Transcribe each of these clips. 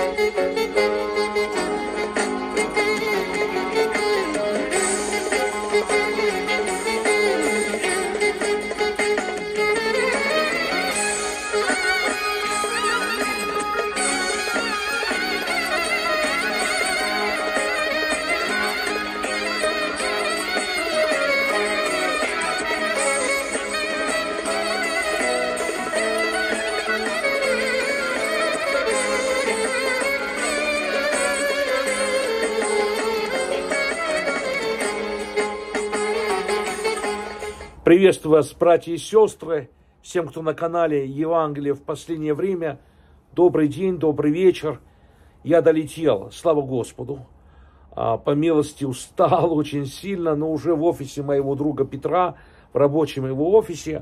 Приветствую вас, братья и сестры, всем, кто на канале Евангелие в последнее время. Добрый день, добрый вечер. Я долетел, слава Господу. По милости устал очень сильно, но уже в офисе моего друга Петра, в рабочем его офисе.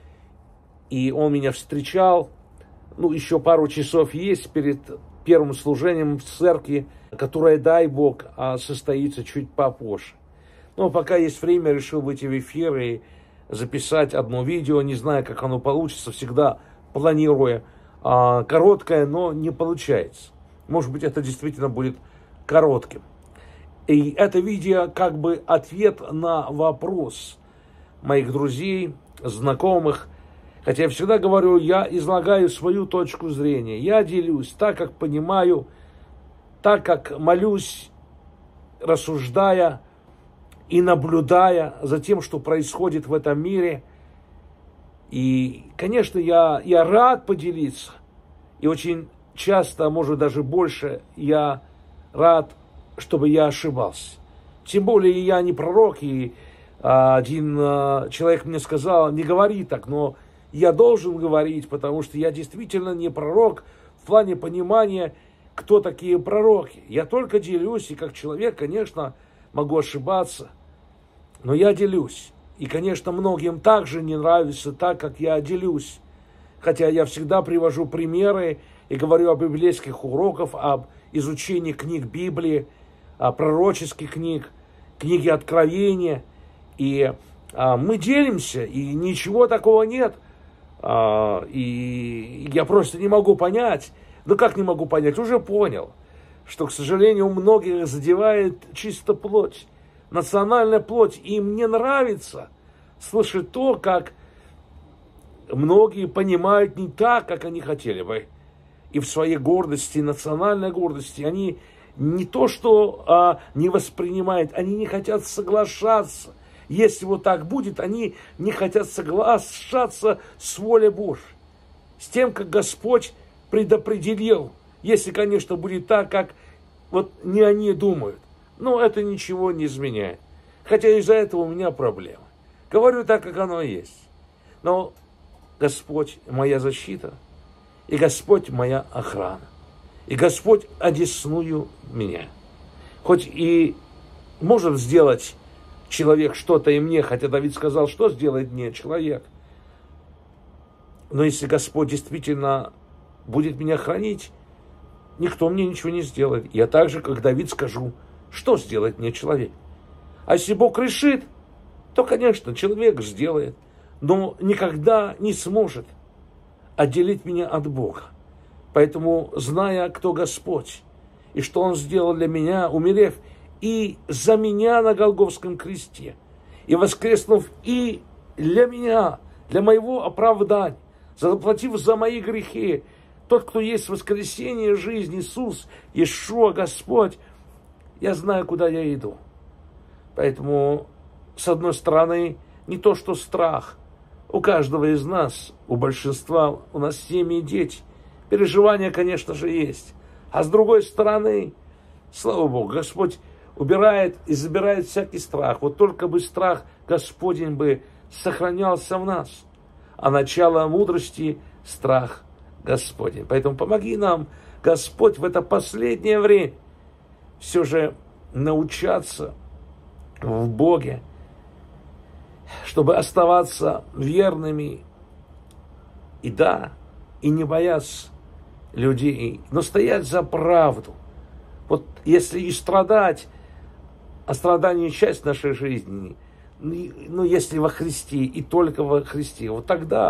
И он меня встречал. Еще пару часов есть перед первым служением в церкви, которое, дай Бог, состоится чуть попозже. Но пока есть время, решил выйти в эфир и записать одно видео, не знаю, как оно получится, всегда планируя короткое, но не получается. Может быть, это действительно будет коротким. И это видео как бы ответ на вопрос моих друзей, знакомых. Хотя я всегда говорю, я излагаю свою точку зрения, я делюсь так, как понимаю, так, как молюсь, рассуждая и наблюдая за тем, что происходит в этом мире. И, конечно, я рад поделиться. И очень часто, может даже больше, я рад, чтобы я ошибался. Тем более я не пророк, и один человек мне сказал, не говори так, но я должен говорить, потому что я действительно не пророк в плане понимания, кто такие пророки. Я только делюсь, и как человек, конечно, могу ошибаться, но я делюсь. И, конечно, многим также не нравится так, как я делюсь. Хотя я всегда привожу примеры и говорю об библейских уроках, об изучении книг Библии, пророческих книг, книги Откровения. И мы делимся, и ничего такого нет. И я просто не могу понять. Как не могу понять? Уже понял, что, к сожалению, у многих задевает чисто плоть, национальная плоть. И мне нравится слышать то, как многие понимают не так, как они хотели бы. И в своей гордости, национальной гордости, они не то, что не воспринимают, они не хотят соглашаться. Если вот так будет, они не хотят соглашаться с волей Божьей, с тем, как Господь предопределил. Если, конечно, будет так, как вот не они думают. Но это ничего не изменяет. Хотя из-за этого у меня проблема. Говорю так, как оно и есть. Но Господь моя защита, и Господь моя охрана, и Господь одесную меня. Хоть и может сделать человек что-то и мне, хотя Давид сказал, что сделает мне человек. Но если Господь действительно будет меня хранить, никто мне ничего не сделает. Я так же, как Давид, скажу, что сделает мне человек. А если Бог решит, то, конечно, человек сделает, но никогда не сможет отделить меня от Бога. Поэтому, зная, кто Господь, и что Он сделал для меня, умерев и за меня на Голгофском кресте, и воскреснув и для меня, для моего оправдания, заплатив за мои грехи, тот, кто есть воскресение, жизнь, Иисус, Иешуа, Господь, я знаю, куда я иду. Поэтому, с одной стороны, не то, что страх. У каждого из нас, у большинства, у нас семьи и дети. Переживания, конечно же, есть. А с другой стороны, слава Богу, Господь убирает и забирает всякий страх. Вот только бы страх Господень бы сохранялся в нас. А начало мудрости – страх Господень. Поэтому помоги нам, Господь, в это последнее время все же научаться в Боге, чтобы оставаться верными и не бояться людей, но стоять за правду. Вот если и страдать, а страдание часть нашей жизни, но если во Христе и только во Христе, вот тогда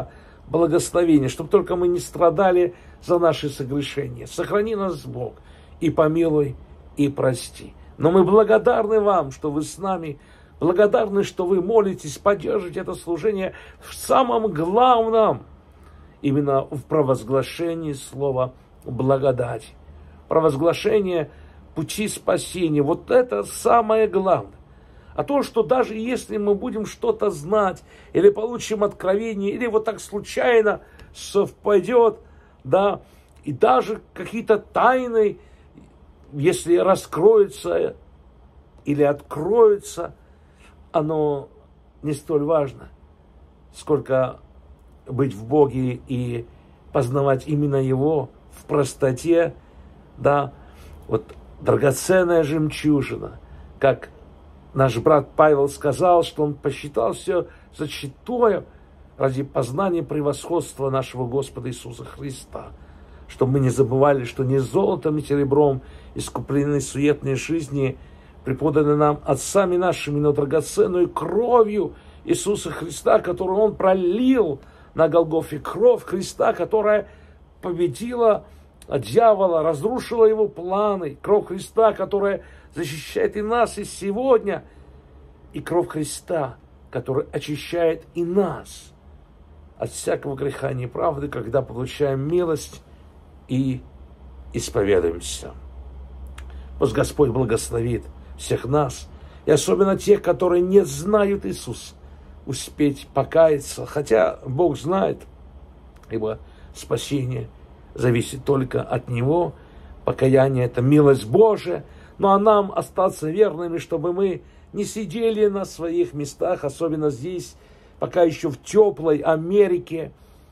благословения, чтобы только мы не страдали за наши согрешения. Сохрани нас, Бог, и помилуй, и прости. Но мы благодарны вам, что вы с нами, благодарны, что вы молитесь, поддержите это служение в самом главном, именно в провозглашении слова благодать, провозглашение пути спасения. Вот это самое главное. А то, что даже если мы будем что-то знать, или получим откровение, или вот так случайно совпадет, да, и даже какие-то тайны, если раскроются или откроются, оно не столь важно, сколько быть в Боге и познавать именно Его в простоте, да, вот драгоценная жемчужина, как наш брат Павел сказал, что он посчитал все за читое ради познания превосходства нашего Господа Иисуса Христа, чтобы мы не забывали, что не золотом и серебром искуплены суетные жизни, преподаны нам отцами нашими, но драгоценной кровью Иисуса Христа, которую Он пролил на Голгофе, кровь Христа, которая победила дьявола, разрушила его планы, кровь Христа, которая защищает и нас, и сегодня, и кровь Христа, которая очищает и нас от всякого греха и неправды, когда получаем милость и исповедуемся. Пусть Господь благословит всех нас, и особенно тех, которые не знают Иисуса, успеть покаяться, хотя Бог знает, ибо спасение зависит только от Него, покаяние – это милость Божия, ну а нам остаться верными, чтобы мы не сидели на своих местах, особенно здесь, пока еще в теплой Америке,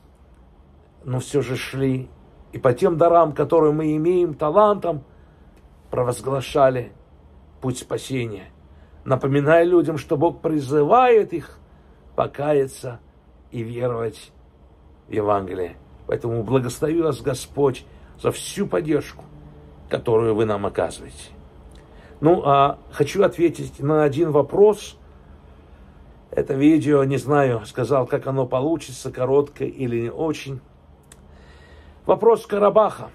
но все же шли и по тем дарам, которые мы имеем, талантам, провозглашали путь спасения, напоминая людям, что Бог призывает их покаяться и веровать в Евангелие. Поэтому благослови вас Господь за всю поддержку, которую вы нам оказываете. Ну, а хочу ответить на один вопрос. Это видео, не знаю, сказал, как оно получится, короткое или не очень. Вопрос Карабаха.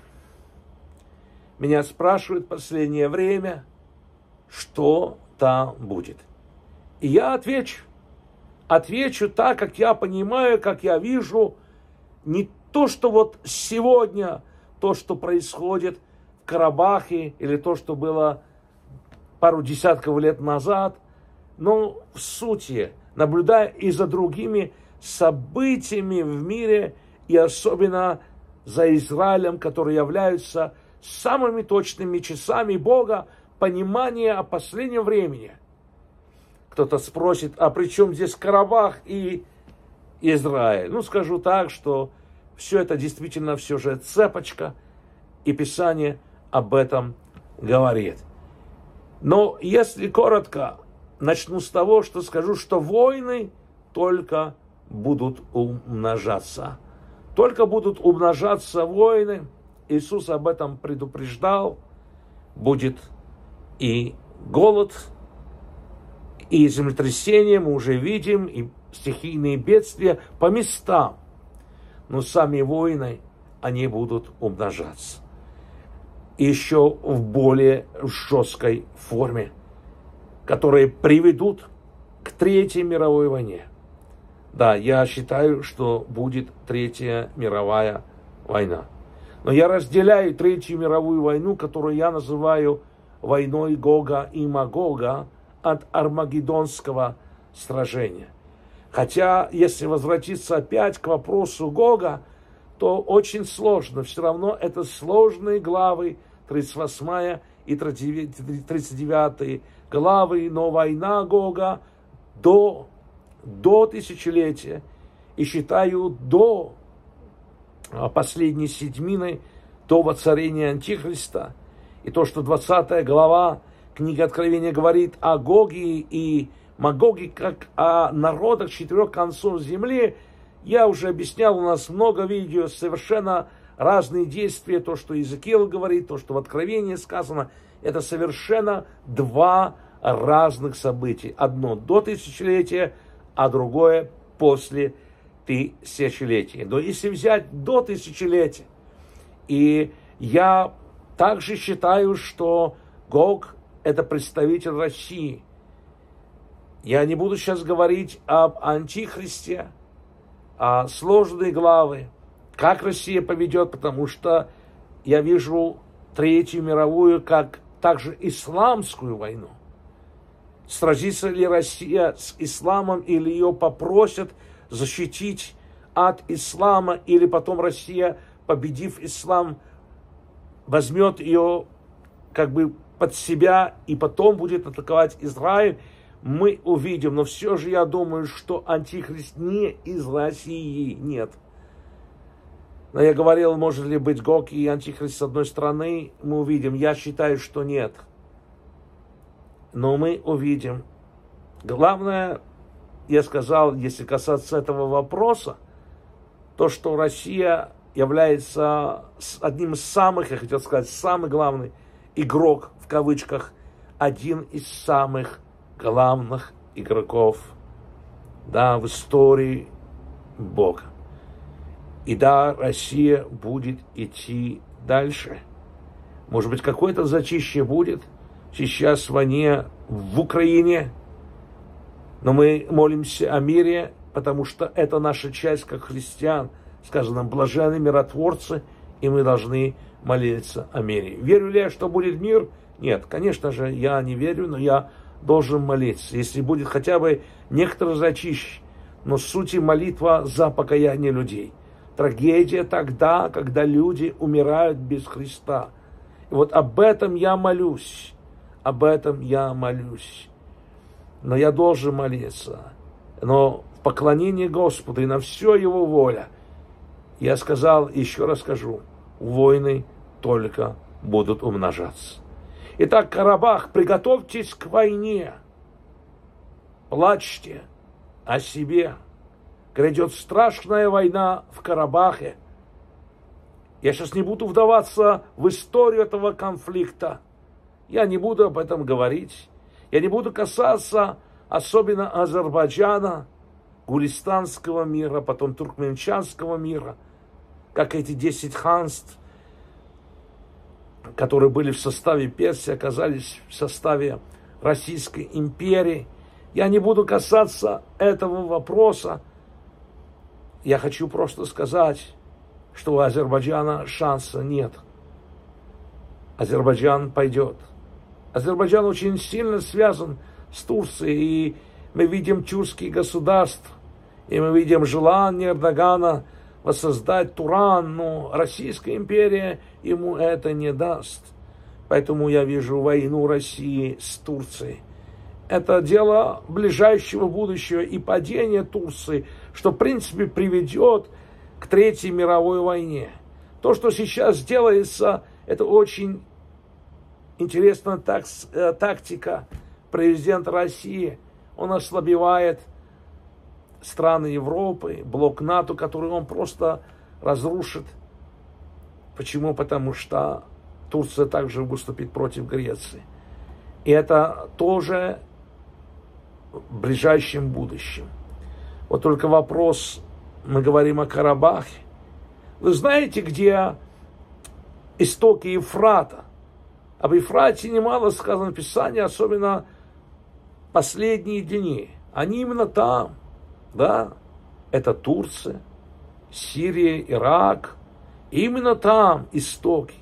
Меня спрашивают в последнее время, что там будет. И я отвечу. Отвечу так, как я понимаю, как я вижу, не то, что вот сегодня, то, что происходит в Карабахе, или то, что было пару десятков лет назад, но в сути, наблюдая и за другими событиями в мире, и особенно за Израилем, которые являются самыми точными часами Бога, понимания о последнем времени. Кто-то спросит, а при чем здесь Карабах и Израиль? Ну, скажу так, что все это действительно все же цепочка, и Писание об этом говорит. Но если коротко, начну с того, что скажу, что войны только будут умножаться. Только будут умножаться войны. Иисус об этом предупреждал. Будет и голод, и землетрясения, мы уже видим, и стихийные бедствия по местам. Но сами войны, они будут умножаться. И еще в более жесткой форме, которые приведут к Третьей мировой войне. Да, я считаю, что будет Третья мировая война. Но я разделяю Третью мировую войну, которую я называю войной Гога и Магога, от Армагеддонского сражения. Хотя, если возвратиться опять к вопросу Гога, то очень сложно. Все равно это сложные главы, 38 и 39 главы, но война Гога до тысячелетия, и считаю, до последней седьмины, до воцарения Антихриста. И то, что 20 глава книги Откровения говорит о Гоге и Магоге, как о народах четырех концов земли, я уже объяснял, у нас много видео, совершенно разные действия, то, что Иезекииль говорит, то, что в Откровении сказано, это совершенно два разных события. Одно до тысячелетия, а другое после тысячелетия. Но если взять до тысячелетия, и я также считаю, что Гог – это представитель России. Я не буду сейчас говорить об антихристе, о сложные главы, как Россия поведет, потому что я вижу Третью мировую как также исламскую войну. Сразится ли Россия с исламом, или ее попросят защитить от ислама, или потом Россия, победив ислам, возьмет ее как бы под себя и потом будет атаковать Израиль, мы увидим. Но все же я думаю, что антихрист не из России, нет. Но я говорил, может ли быть Гог и антихрист с одной стороны, мы увидим. Я считаю, что нет. Но мы увидим. Главное, я сказал, если касаться этого вопроса, то, что Россия является одним из самых, я хотел сказать, самый главный игрок, в кавычках, один из самых главных игроков, да, в истории Бога. И да, Россия будет идти дальше. Может быть, какое-то зачище будет сейчас в войне в Украине, но мы молимся о мире, потому что это наша часть, как христиан. Сказано, блаженны миротворцы, и мы должны молиться о мире. Верю ли я, что будет мир? Нет, конечно же, я не верю, но я должен молиться. Если будет хотя бы некоторое зачище, но сути молитва за покаяние людей. Трагедия тогда, когда люди умирают без Христа. И вот об этом я молюсь. Об этом я молюсь. Но я должен молиться. Но в поклонении Господу и на все Его воля, я сказал, еще раз скажу, войны только будут умножаться. Итак, Карабах, приготовьтесь к войне. Плачьте о себе. Грядет страшная война в Карабахе. Я сейчас не буду вдаваться в историю этого конфликта. Я не буду об этом говорить. Я не буду касаться особенно Азербайджана, Гулистанского мира, потом Туркменчанского мира, как эти 10 ханств, которые были в составе Персии, оказались в составе Российской империи. Я не буду касаться этого вопроса. Я хочу просто сказать, что у Азербайджана шанса нет. Азербайджан пойдет. Азербайджан очень сильно связан с Турцией, и мы видим тюркские государства, и мы видим желание Эрдогана воссоздать Туран, но Российская империя ему это не даст. Поэтому я вижу войну России с Турцией. Это дело ближайшего будущего и падения Турции, что в принципе приведет к Третьей мировой войне. То, что сейчас делается, это очень интересная тактика президента России. Он ослабевает страны Европы, блок НАТО, который он просто разрушит. Почему? Потому что Турция также выступит против Греции. И это тоже в ближайшем будущем. Вот только вопрос, мы говорим о Карабахе. Вы знаете, где истоки Ефрата? Об Ефрате немало сказано в Писании, особенно последние дни. Они именно там, да, это Турция, Сирия, Ирак. Именно там истоки.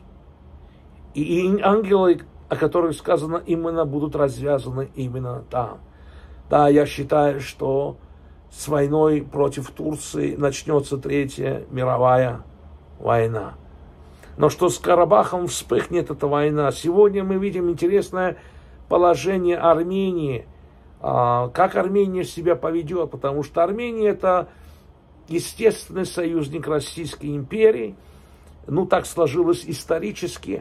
И ангелы, о которых сказано, именно будут развязаны именно там. Да, я считаю, что с войной против Турции начнется Третья мировая война. Но что с Карабахом вспыхнет эта война? Сегодня мы видим интересное положение Армении. Как Армения себя поведет, потому что Армения это естественный союзник Российской империи. Ну, так сложилось исторически.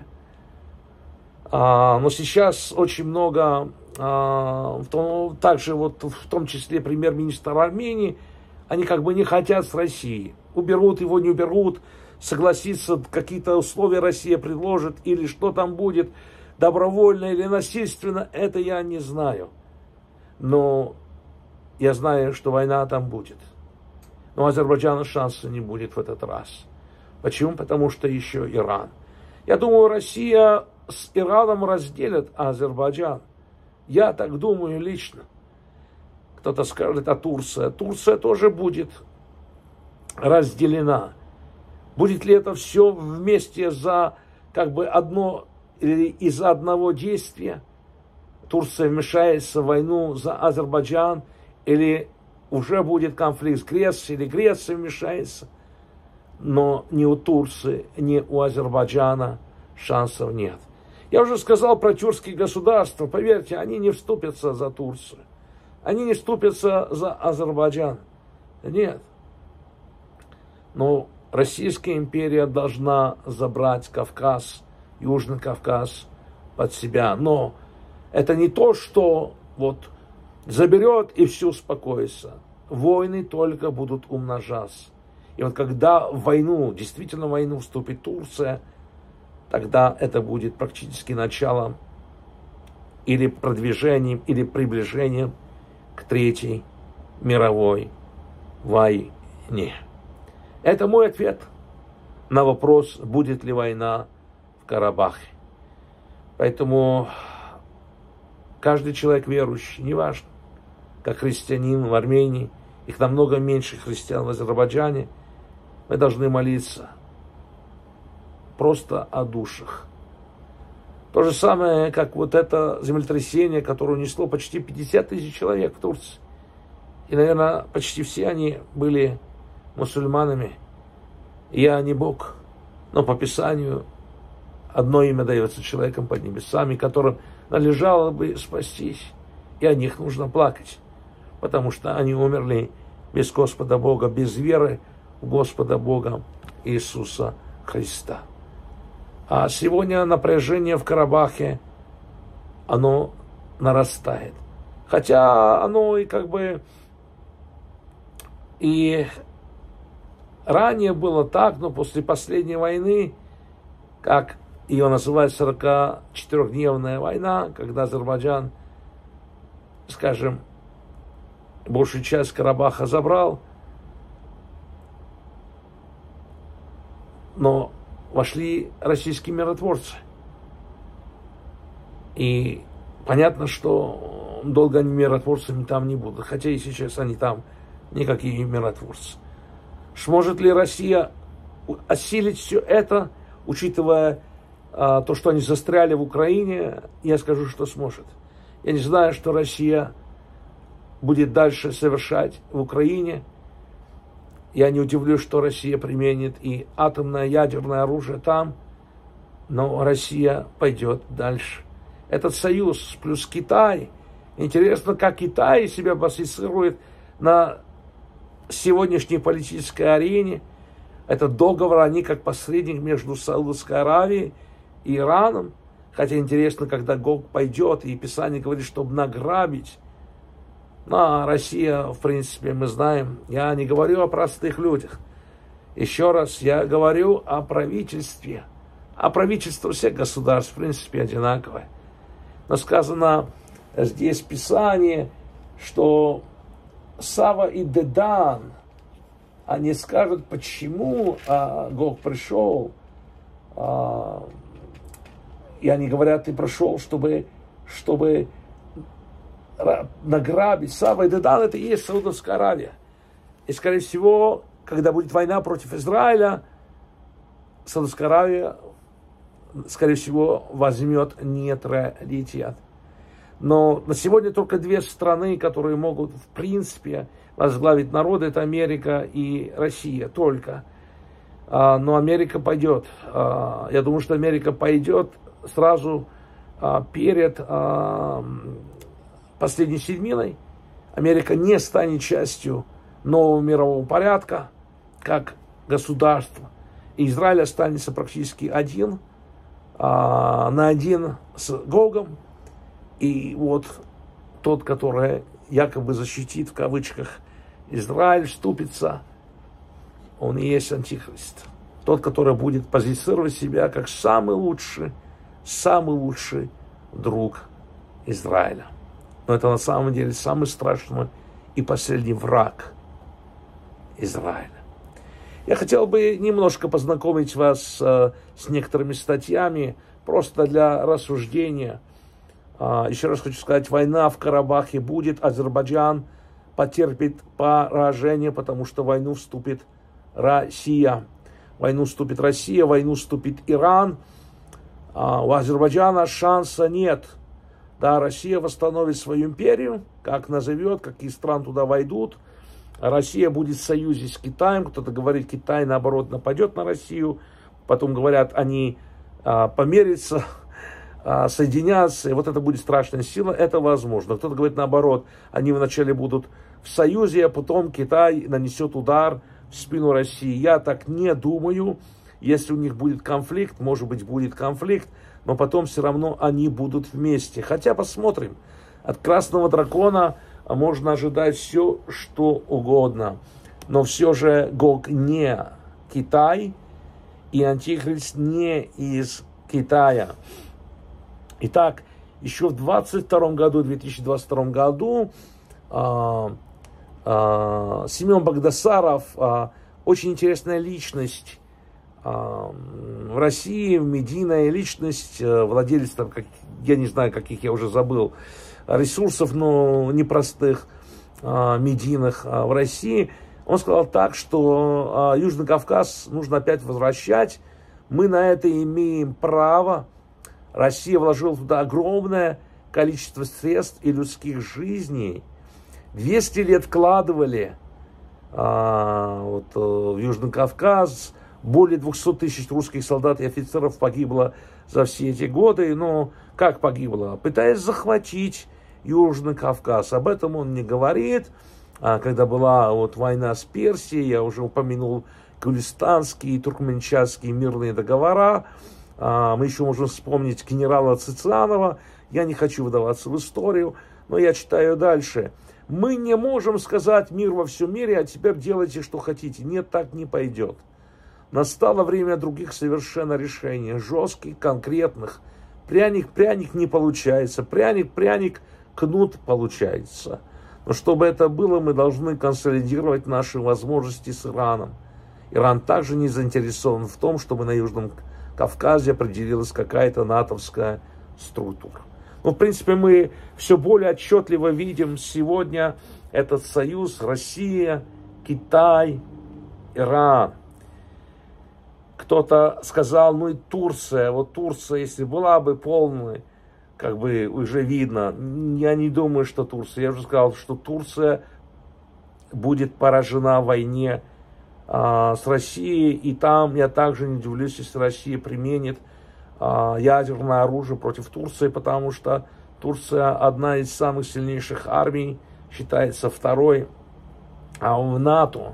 Но сейчас очень много, также вот в том числе премьер-министр Армении, они как бы не хотят с Россией. Уберут его, не уберут, согласиться, какие-то условия Россия предложит, или что там будет, добровольно или насильственно, это я не знаю. Но я знаю, что война там будет. Но у Азербайджана шанса не будет в этот раз. Почему? Потому что еще Иран. Я думаю, Россия с Ираном разделят Азербайджан. Я так думаю лично. Кто-то скажет, а Турция? Турция тоже будет разделена. Будет ли это все вместе за как бы одно или из-за одного действия? Турция вмешается в войну за Азербайджан, или уже будет конфликт с Грецией, или Греция вмешается. Но ни у Турции, ни у Азербайджана шансов нет. Я уже сказал про тюркские государства. Поверьте, они не вступятся за Турцию. Они не вступятся за Азербайджан. Нет. Но Российская империя должна забрать Кавказ, Южный Кавказ под себя. Но это не то, что вот заберет и все успокоится. Войны только будут умножаться. И вот когда в войну, действительно в войну вступит Турция, тогда это будет практически началом или продвижением, или приближением к Третьей мировой войне. Это мой ответ на вопрос, будет ли война в Карабахе. Поэтому каждый человек верующий, неважно, как христианин в Армении, их намного меньше христиан в Азербайджане, мы должны молиться просто о душах. То же самое, как вот это землетрясение, которое унесло почти 50 тысяч человек в Турции. И, наверное, почти все они были мусульманами. Я не Бог, но по Писанию одно имя дается человеком под небесами, которым належало бы спастись. И о них нужно плакать, потому что они умерли без Господа Бога, без веры в Господа Бога Иисуса Христа. А сегодня напряжение в Карабахе, оно нарастает. Хотя оно и как бы и ранее было так, но после последней войны, как ее называют 44-дневная война, когда Азербайджан, скажем, большую часть Карабаха забрал, но вошли российские миротворцы. И понятно, что долго они миротворцами там не будут, хотя и сейчас они там никакие миротворцы. Сможет ли Россия осилить все это, учитывая то, что они застряли в Украине? Я скажу, что сможет. Я не знаю, что Россия будет дальше совершать в Украине. Я не удивлюсь, что Россия применит и атомное, ядерное оружие там, но Россия пойдет дальше. Этот союз плюс Китай. Интересно, как Китай себя позиционирует на сегодняшней политической арене. Этот договор, они как посредник между Саудовской Аравией и Ираном. Хотя интересно, когда Гог пойдет, и Писание говорит, чтобы награбить. Но Россия, в принципе, мы знаем, я не говорю о простых людях. Еще раз, я говорю о правительстве. А правительство всех государств, в принципе, одинаковое. Но сказано здесь в Писании, что Сава и Дедан, они скажут, почему Гог пришел. И они говорят, ты пришел, чтобы награбить. Сава и Дедан — это и есть Саудовская Аравия. И, скорее всего, когда будет война против Израиля, Саудовская Аравия, скорее всего, возьмет нейтралитет. Но на сегодня только две страны, которые могут, в принципе, возглавить народ, это Америка и Россия, только. Но Америка пойдет. Я думаю, что Америка пойдет сразу перед последней седьминой. Америка не станет частью нового мирового порядка, как государство. И Израиль останется практически один на один с Гогом. И вот тот, который якобы защитит, в кавычках, Израиль, вступится, он и есть антихрист. Тот, который будет позиционировать себя как самый лучший друг Израиля. Но это на самом деле самый страшный и последний враг Израиля. Я хотел бы немножко познакомить вас с некоторыми статьями, просто для рассуждения. Еще раз хочу сказать, война в Карабахе будет, Азербайджан потерпит поражение, потому что в войну вступит Россия. В войну вступит Россия, в войну вступит Иран. У Азербайджана шанса нет. Да, Россия восстановит свою империю, как назовет, какие страны туда войдут. Россия будет в союзе с Китаем. Кто-то говорит, Китай, наоборот, нападет на Россию. Потом говорят, они помирятся, соединятся. И вот это будет страшная сила. Это возможно. Кто-то говорит, наоборот, они вначале будут в союзе, а потом Китай нанесет удар в спину России. Я так не думаю. Если у них будет конфликт, может быть, будет конфликт, но потом все равно они будут вместе. Хотя посмотрим. От Красного Дракона можно ожидать все, что угодно. Но все же Гог не Китай, и Антихрист не из Китая. Итак, еще в 2022 году Семен Багдасаров, очень интересная личность в России, медийная личность, владелец, там, я не знаю, каких я уже забыл, ресурсов, но непростых, медийных в России. Он сказал так, что Южный Кавказ нужно опять возвращать. Мы на это имеем право. Россия вложила туда огромное количество средств и людских жизней. 200 лет вкладывали в Южный Кавказ. Более 200 тысяч русских солдат и офицеров погибло за все эти годы. Но как погибло? Пытаясь захватить Южный Кавказ. Об этом он не говорит. Когда была война с Персией, я уже упомянул Гулистанские и Туркменчатские мирные договора. Мы еще можем вспомнить генерала Цицианова. Я не хочу выдаваться в историю, но я читаю дальше. Мы не можем сказать мир во всем мире, а теперь делайте, что хотите. Нет, так не пойдет. Настало время других совершенно решений, жестких, конкретных. Пряник не получается, пряник кнут получается. Но чтобы это было, мы должны консолидировать наши возможности с Ираном. Иран также не заинтересован в том, чтобы на Южном Кавказе определилась какая-то натовская структура. Ну, в принципе, мы все более отчетливо видим сегодня этот союз Россия, Китай, Иран. Кто-то сказал, ну и Турция. Вот Турция, если была бы полной, как бы уже видно. Я не думаю, что Турция. Я уже сказал, что Турция будет поражена в войне с Россией. И там я также не удивлюсь, если Россия применит ядерное оружие против Турции, потому что Турция одна из самых сильнейших армий, считается второй в НАТО.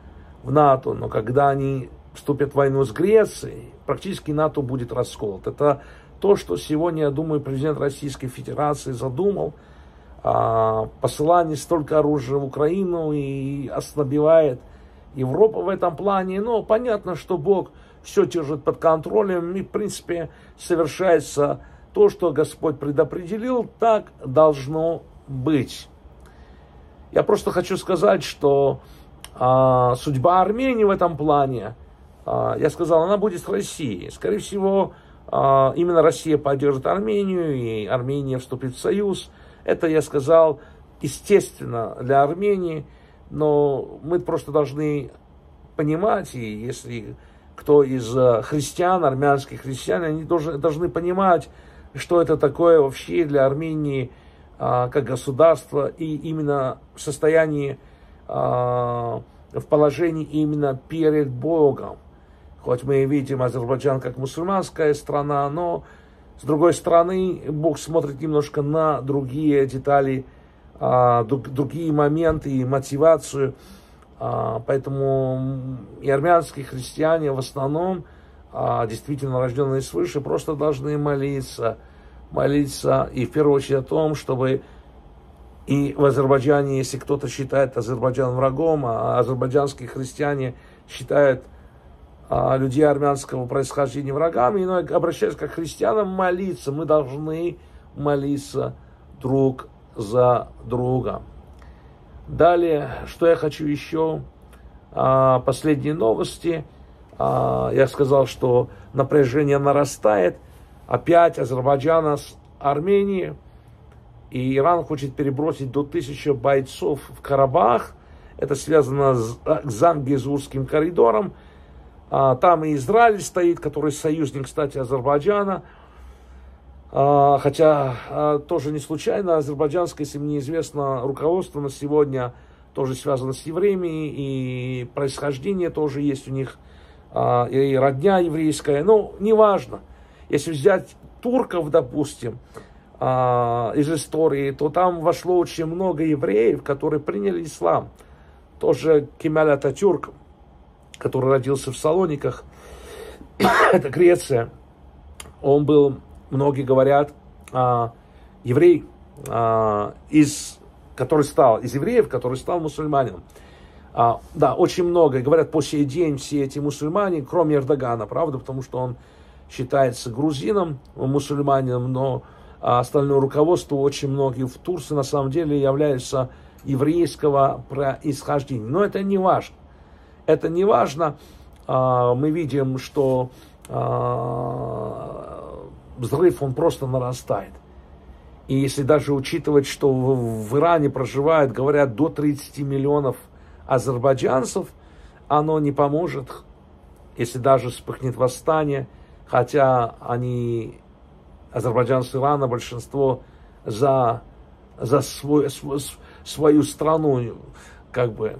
Но когда они вступят в войну с Грецией, практически НАТО будет расколот. Это то, что сегодня, я думаю, президент Российской Федерации задумал. Посылание столько оружия в Украину и ослабевает Европа в этом плане. Но понятно, что Бог все держит под контролем. И, в принципе, совершается то, что Господь предопределил. Так должно быть. Я просто хочу сказать, что судьба Армении в этом плане, я сказал, она будет с Россией. Скорее всего, именно Россия поддержит Армению, и Армения вступит в союз. Это, я сказал, естественно для Армении, но мы просто должны понимать, и если кто из христиан, армянских христиан, они должны понимать, что это такое вообще для Армении как государства, и именно в состоянии, в положении именно перед Богом. Хоть мы видим Азербайджан как мусульманская страна, но с другой стороны Бог смотрит немножко на другие детали, другие моменты и мотивацию. Поэтому и армянские христиане в основном, действительно рожденные свыше, просто должны молиться и в первую очередь о том, чтобы и в Азербайджане, если кто-то считает Азербайджан врагом, а азербайджанские христиане считают людей армянского происхождения врагами, но обращаясь как к христианам, молиться. Мы должны молиться друг за друга. Далее, что я хочу еще последние новости. Я сказал, что напряжение нарастает. Опять Азербайджан с Арменией. И Иран хочет перебросить до 1000 бойцов в Карабах. Это связано с Зангезурским коридором. Там и Израиль стоит, который союзник, кстати, Азербайджана. Хотя тоже не случайно азербайджанское, если мне известно, руководство на сегодня тоже связано с евреями, и происхождение тоже есть у них, и родня еврейская. Ну, неважно. Если взять турков, допустим, из истории, то там вошло очень много евреев, которые приняли ислам. Тоже Кемаль Ататюрк, который родился в Салониках, это Греция. Он был, многие говорят, еврей, из евреев, который стал мусульманином. Да, очень много. Говорят, по сей день все эти мусульмане, кроме Эрдогана, правда, потому что он считается грузином, мусульманином, но остальное руководство, очень многие в Турции на самом деле являются еврейского происхождения. Но это не важно. Это не важно. Мы видим, что взрыв, он просто нарастает. И если даже учитывать, что в Иране проживает, говорят, до 30 миллионов азербайджанцев, оно не поможет, если даже вспыхнет восстание, хотя они, азербайджанцы Ирана, большинство за свою страну, как бы,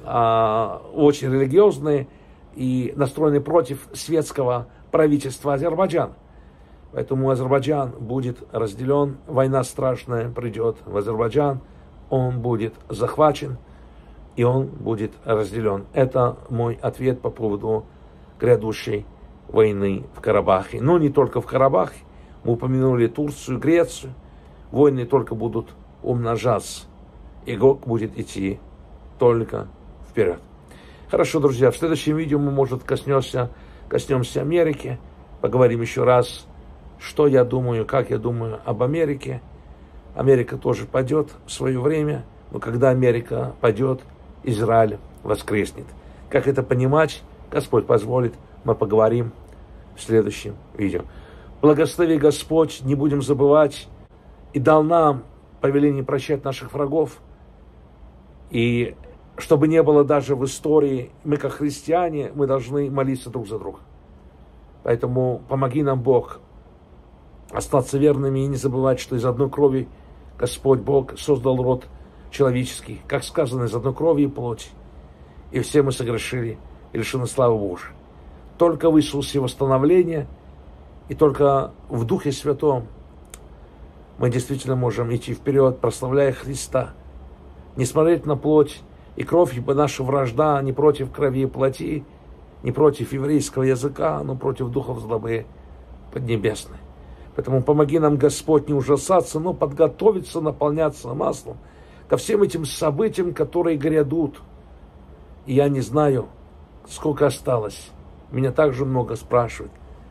очень религиозные и настроены против светского правительства Азербайджана. Поэтому Азербайджан будет разделен, война страшная придет в Азербайджан, он будет захвачен и он будет разделен. Это мой ответ по поводу грядущей войны в Карабахе. Но не только в Карабахе, мы упомянули Турцию, Грецию, войны только будут умножаться, и Гог будет идти только вперед. Хорошо, друзья, в следующем видео мы, может, коснемся Америки, поговорим еще раз, что я думаю, как я думаю об Америке. Америка тоже падет в свое время, но когда Америка падет, Израиль воскреснет. Как это понимать, Господь позволит, мы поговорим в следующем видео. Благослови Господь, не будем забывать, и дал нам повеление прощать наших врагов. И чтобы не было даже в истории, мы как христиане, мы должны молиться друг за друга. Поэтому помоги нам, Бог, остаться верными и не забывать, что из одной крови Господь Бог создал род человеческий, как сказано, из одной крови и плоти. И все мы согрешили и лишены славы Божией. Только в Иисусе восстановление, и только в Духе Святом мы действительно можем идти вперед, прославляя Христа. Не смотреть на плоть и кровь, ибо наша вражда не против крови и плоти, не против еврейского языка, но против духов злобы поднебесной. Поэтому помоги нам, Господь, не ужасаться, но подготовиться, наполняться маслом ко всем этим событиям, которые грядут. И я не знаю, сколько осталось. Меня также много спрашивают.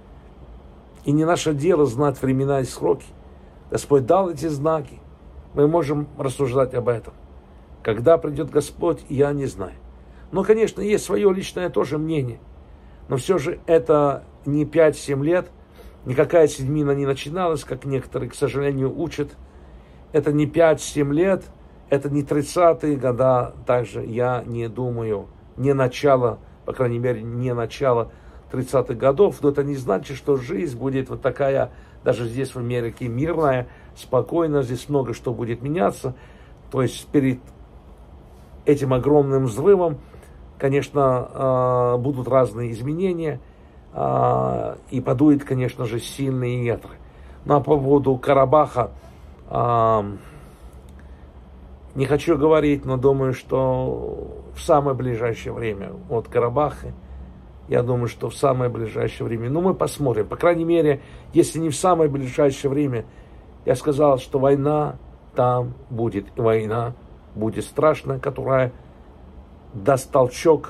И не наше дело знать времена и сроки. Господь дал эти знаки. Мы можем рассуждать об этом. Когда придет Господь, я не знаю. Но, конечно, есть свое личное тоже мнение. Но все же это не 5-7 лет. Никакая седьмина не начиналась, как некоторые, к сожалению, учат. Это не 5-7 лет. Это не 30-е года. Также я не думаю, не начало, по крайней мере, не начало 30-х годов. Но это не значит, что жизнь будет вот такая, даже здесь в Америке, мирная, спокойная. Здесь много что будет меняться. То есть перед этим огромным взрывом, конечно, будут разные изменения, и подует, конечно же, сильные ветры. Но по поводу Карабаха не хочу говорить, но думаю, что в самое ближайшее время от Карабаха, я думаю, что в самое ближайшее время, ну, мы посмотрим. По крайней мере, если не в самое ближайшее время, я сказал, что война там будет, и война будет страшная, которая даст толчок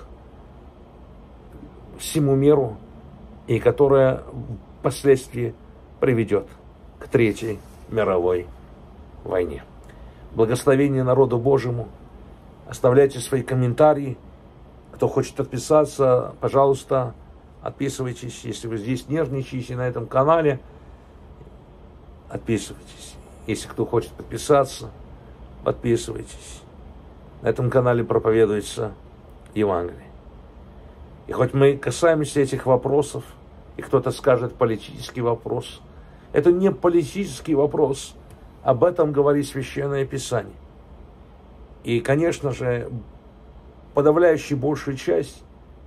всему миру, и которая впоследствии приведет к Третьей мировой войне. Благословение народу Божьему. Оставляйте свои комментарии. Кто хочет отписаться, пожалуйста, отписывайтесь. Если вы здесь нервничаете на этом канале, отписывайтесь. Если кто хочет подписаться, подписывайтесь. На этом канале проповедуется Евангелие. И хоть мы касаемся этих вопросов, и кто-то скажет политический вопрос, это не политический вопрос. Об этом говорит Священное Писание. И, конечно же, подавляющая большая часть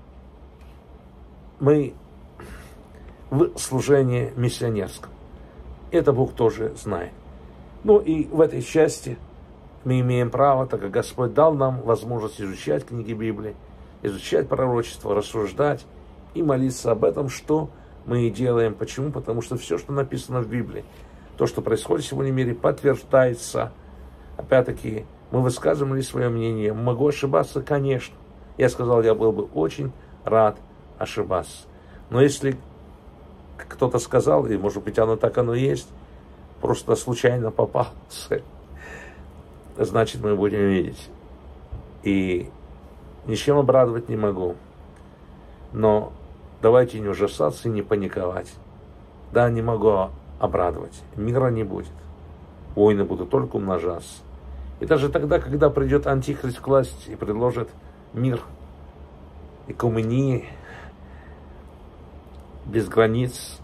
мы в служении миссионерском. Это Бог тоже знает. Ну и в этой части мы имеем право, так как Господь дал нам возможность изучать книги Библии, изучать пророчество, рассуждать и молиться об этом, что мы и делаем. Почему? Потому что все, что написано в Библии, то, что происходит в сегодняшнем мире, подтверждается. Опять-таки, мы высказывали свое мнение. Могу ошибаться, конечно. Я сказал, я был бы очень рад ошибаться. Но если кто-то сказал, и может быть оно и есть, просто случайно попался, значит мы будем видеть. И ничем обрадовать не могу. Но давайте не ужасаться и не паниковать. Да, не могу обрадовать. Мира не будет. Войны будут только умножаться. И даже тогда, когда придет Антихрист к власти и предложит мир, экумении, без границ,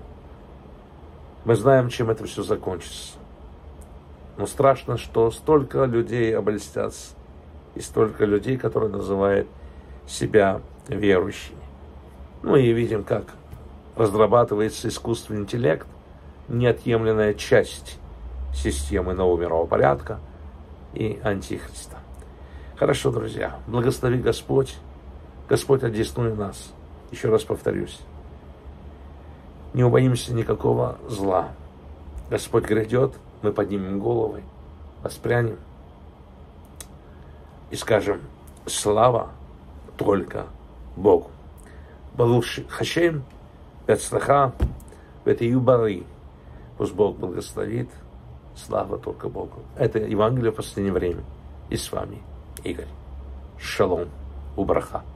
мы знаем, чем это все закончится. Но страшно, что столько людей обольстятся, и столько людей, которые называют себя верующими. Ну и видим, как разрабатывается искусственный интеллект, неотъемлемая часть системы нового мирового порядка и Антихриста. Хорошо, друзья, благослови Господь. Господь одесную нас. Еще раз повторюсь. Не убоимся никакого зла. Господь грядет, мы поднимем головы, воспрянем и скажем: слава только Богу. Балуш Хашем, Бецлаха, Ветию Бары. Пусть Бог благословит. Слава только Богу. Это Евангелие в последнее время. И с вами Игорь. Шалом. Убраха.